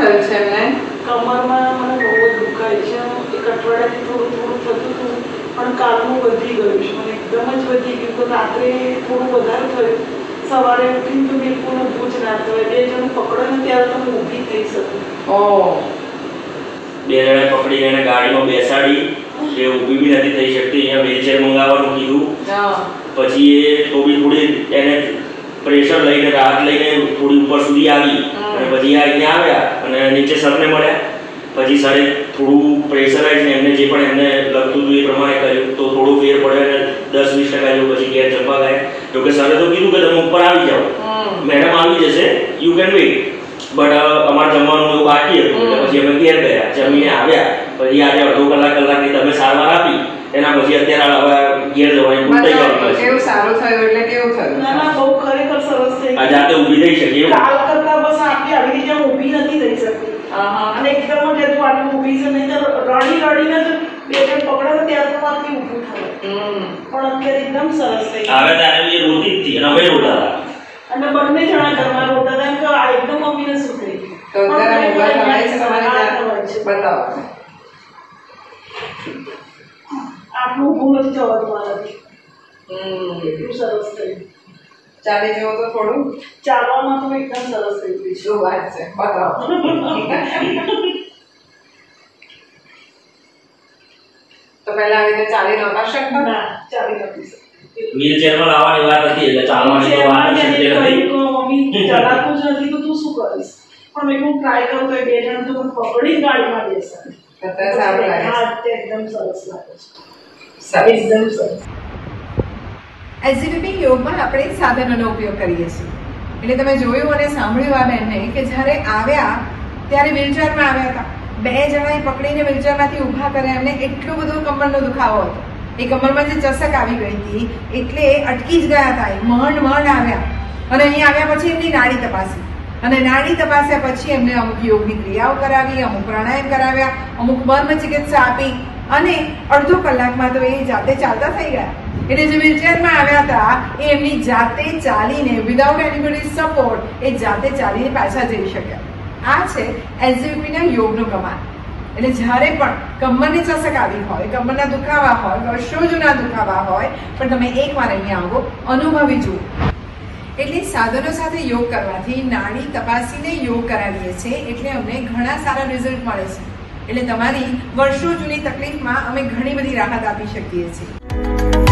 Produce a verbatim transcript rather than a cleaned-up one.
થયું છે એમને? કમરમાં મને બહુ જ દુખાય છે. એક અઠવાડિયાથી થોડું થોડું થતું હતું, પણ કાલનું વધી ગયું છે. મને એકદમ જ વધી ગયું. તો રાત્રે થોડું વધારે થયું. સવારે ઉઠીને તો બિલકુલ ઊભું જ ના થવાય. બે જણ પકડો ને ત્યારે તો હું ઊભી થઈ શકું. ઓહ, બે જણે પકડી એને ગાડીમાં બેસાડી, એ ઊભી બી નથી થઈ શકતી. અહીંયા વ્હીલચેર મંગાવવાનું કીધું. પછી એ થોડી થોડી એને પ્રેશર લઈને રાહત લઈને થોડી ઉપર સુધી આવી, અને પછી આ અહીંયા આવ્યા અને નીચે સરને મળ્યા. પછી સરે થોડું પ્રેશરાઇઝ ને એમને જે પણ એમને લગતું હતું એ પ્રમાણે કર્યું. તો થોડો ફેર પડ્યો અને દસ વીસ ટકા જેવું પછી ઘેર જમવા ગયા. જોકે સરે તો કીધું કે તમે ઉપર આવી જાઓ, મેડમ આવી જશે, યુ કેન વેઇટ. બટ અમારે જમવાનું એવું બાકી હતું એટલે પછી અમે ઘેર ગયા, જમીને આવ્યા. પછી આજે અડધો કલાક કલાકની તમે સારવાર આપી, એના પછી અત્યારે હવે ઘેર જવાની પૂરી તૈયારી. કેવું સારું થયું એટલે કેવું થયું? ના ના, બહુ ખરેખર સરસ થઈ આ જાતે ઊભી થઈ શકે એવું. કાલ કરતા બસ આટલી આવી રીતે ઊભી નથી થઈ શકતી. અને એકદમ જ હતું આટલું ઊભી છે, નહીં તો રડી રડીને જ બે જણ પકડે ત્યારે તો આટલી ઊભું થાય. પણ અત્યારે એકદમ સરસ થઈ ગયું. હવે તારે એ રોતી જ હતી અને અમે રોતા હતા. અને બંને જણા ઘરમાં રોતા હતા કે આ એકદમ મમ્મીને શું થઈ ગયું. તો અત્યારે ઊભા થવાય છે તમારી? બતાવો. આટલું ઊભું નથી થવાનું મારાથી. એટલું સરસ થયું. ચાલી જવો તો થોડું? ચાલવામાં તો એકદમ સરસ થઈ ગયું. શું વાત છે, બતાવો. તો પહેલા આવી રીતે ચાલી નહોતા શકતા? ના, ચાલી નથી શકતી. વ્હીલચેરમાં લાવવાની વાત હતી એટલે ચાલવાની તો વાત શક્ય નથી. મમ્મી ચલાતું જ નથી તો તું શું કરીશ? પણ મેં હું ટ્રાય કરું તો બે જણ તો મને પકડી ગાડીમાં બેસાડે. અત્યારે સારું લાગે છે? હા, એકદમ સરસ લાગે છે. સરસ. એકદમ સરસ. એસજીપીપી યોગમાં આપણે સાધનોનો ઉપયોગ કરીએ છીએ. એટલે તમે જોયું અને સાંભળ્યું આ બેનને કે જ્યારે આવ્યા ત્યારે વ્હીલચેરમાં આવ્યા હતા. બે જણાએ પકડીને વ્હીલચેરમાંથી ઊભા કર્યા. એમને એટલો બધો કમરનો દુખાવો હતો, એ કમરમાં જે ચસક આવી ગઈ હતી એટલે અટકી જ ગયા હતા. માંડ માંડ આવ્યા અને અહીં આવ્યા પછી એમની નાડી તપાસી, અને નાડી તપાસ્યા પછી એમને અમુક યોગની ક્રિયાઓ કરાવી, અમુક પ્રાણાયામ કરાવ્યા, અમુક મર્મ ચિકિત્સા આપી, અને અડધો કલાકમાં તો એ જાતે ચાલતા થઈ ગયા. એટલે જે વ્હીલચેરમાં આવ્યા હતા એ એમની જાતે ચાલીને વિધાઉટ એનીબોડી સપોર્ટ એ જાતે ચાલીને પાછા જઈ શક્યા. આ છે એસજીપીના યોગનો કમાલ. એટલે જ્યારે પણ કમરની ચસક આવી હોય, કમરના દુખાવા હોય, વર્ષો જૂના દુખાવા હોય, પણ તમે એકવાર અહીંયા આવો, અનુભવી જુઓ. એટલે સાધનો સાથે યોગ કરવાથી નાડી તપાસીને યોગ કરાવીએ છીએ, એટલે અમને ઘણા સારા રિઝલ્ટ મળે છે. એટલે તમારી વર્ષો જૂની તકલીફમાં અમે ઘણી બધી રાહત આપી શકીએ છીએ.